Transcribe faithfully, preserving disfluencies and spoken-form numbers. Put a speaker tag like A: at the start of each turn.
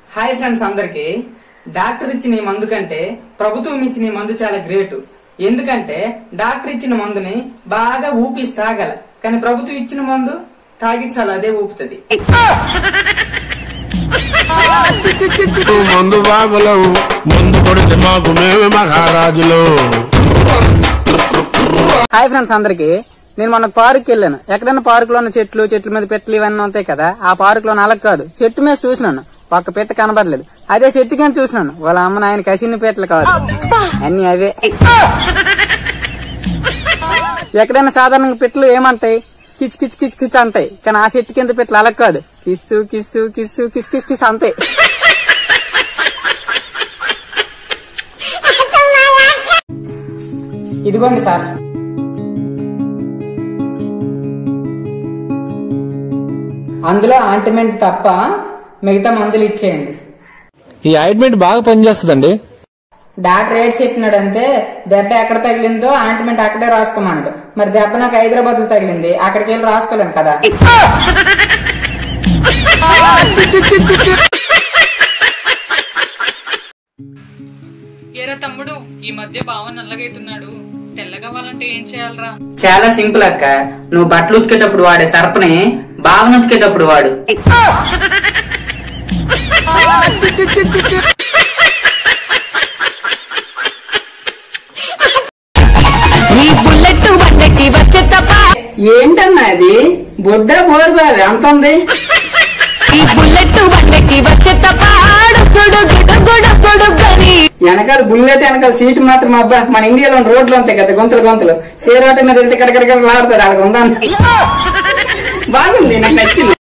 A: Hi friends అందరికి doctor ఇచ్చిన ఈ మందు కంటే ప్రభుత్వం ఇచ్చిన ఈ మందు చాలా గ్రేట్. ఎందుకంటే డాక్టర్ ఇచ్చిన మందుని బాగా ఊపిసి తాగల, కానీ ప్రభుత్వం ఇచ్చిన మందు తాగించాలి, అదే ఊపుతుంది.
B: మందు బాగులు మందు కొడితే మాకు మేమే మహారాజులు.
A: హాయ్ ఫ్రెండ్స్ అందరికి, నేను మొన్న పార్క్ వెళ్ళాను. ఎక్కడైనా పార్క్ లో ఉన్న చెట్లు చెట్ల మీద పెట్టలు ఇవన్నీ ఉంటాయి కదా, ఆ పార్క్ లో అలా కాదు, చెట్టు మీద చూసినాను, ఒక్క పెట్ట కనబడలేదు. అదే చెట్టు కానీ చూసినాను, వాళ్ళ అమ్మ నాయన కసిన్ని పెట్టలు కాదు, అన్ని అవే. ఎక్కడైనా సాధారణంగా పెట్టలు ఏమంటాయి, కిచ్ కిచ్ కిచ్ కిచ్ అంటాయి, కానీ ఆ చెట్టు కింద పెట్టలు అలా కాదు, kiss kiss kiss kiss kiss kiss అంతాయి. ఇదిగోండి సార్, అందులో ఆయింట్మెంట్ తప్ప మిగతా మందులు ఇచ్చేయండి.
C: ఈ ఆయింట్మెంట్ బాగా పనిచేస్తుందండి.
A: డాక్టర్ రేట్ చెప్పినాడంతే, దెబ్బ ఎక్కడ తగిలిందో ఆయింట్మెంట్ అక్కడే రాసుకోమన్నాడు. మరి దెబ్బ నాకు హైదరాబాద్ తగిలింది, అక్కడికి వెళ్ళి రాసుకోలేను కదా.
D: ఏరా తమ్ముడు, ఈ మధ్య బావ నల్లగైతున్నాడు, తెల్లగవ్వాలంటే ఏం చేయాలరా?
A: చాలా సింపుల్ అక్క, నువ్వు బట్టలు ఉతికేటప్పుడు వాడే సర్పని బావను ఉతికేటప్పుడు వాడు. ఏంటన్నా అది బొడ్డ బోర్బారు అంత ఉంది. వెనకాల బుల్లెట్ వెనకాల సీటు మాత్రం అబ్బా, మన ఇండియాలో రోడ్లు ఉంటాయి కదా గొంతులు గొంతులు, సేరాట మీద వెళ్తే కడకడకడలాడుతారు, అలా ఉందా. బాగుంది, నాకు నచ్చింది.